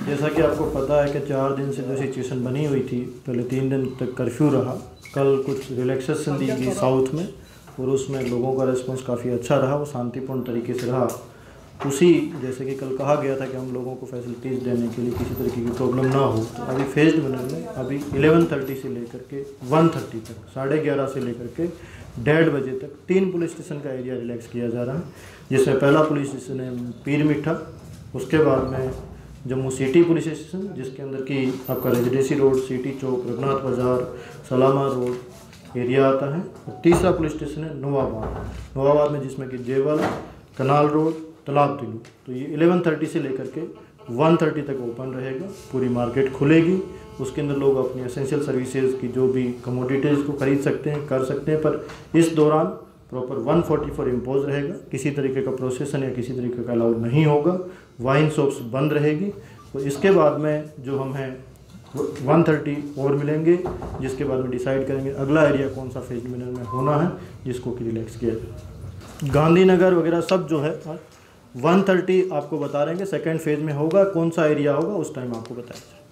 जैसा कि आपको पता है कि 4 दिन से जो सिचुएशन बनी हुई थी, पहले 3 दिन तक कर्फ्यू रहा, कल कुछ रिलैक्सेशन दी गई साउथ में और उसमें लोगों का रिस्पांस काफ़ी अच्छा रहा, वो शांतिपूर्ण तरीके से रहा। उसी जैसे कि कल कहा गया था कि हम लोगों को फैसिलिटीज़ देने के लिए किसी तरीके की प्रॉब्लम ना हो, तो अभी फेज्ड मैनर में अभी 11:30 से लेकर के 1:30 तक, 11:30 से लेकर के 1:30 बजे तक 3 पुलिस स्टेशन का एरिया रिलैक्स किया जा रहा है, जिसमें पहला पुलिस स्टेशन है पीर मीठा, उसके बाद में जम्मू सिटी पुलिस स्टेशन जिसके अंदर की आपका Residency Road, City Chowk, Raghunath Bazaar, Salama road area आता है, और तीसरा पुलिस स्टेशन है नवाबाद में जिसमें कि जेवल, कनाल रोड, तालाब तिलू। तो ये 11:30 से लेकर के 1:30 तक ओपन रहेगा, पूरी मार्केट खुलेगी, उसके अंदर लोग अपनी एसेंशियल सर्विसेज की जो भी कमोडिटीज़ को खरीद सकते हैं, कर सकते हैं, पर इस दौरान प्रॉपर 144 इम्पोज रहेगा, किसी तरीके का प्रोसेसन या किसी तरीके का अलाउड नहीं होगा, वाइन शॉप्स बंद रहेगी। तो इसके बाद में जो हम हैं 1:30 और मिलेंगे, जिसके बाद में डिसाइड करेंगे अगला एरिया कौन सा फेज मिनर में होना है जिसको कि रिलैक्स किया जाए। गांधीनगर वगैरह सब जो है 1:30 आपको बता रहे हैं कि सेकेंड फेज में होगा, कौन सा एरिया होगा उस टाइम आपको बताया जाए।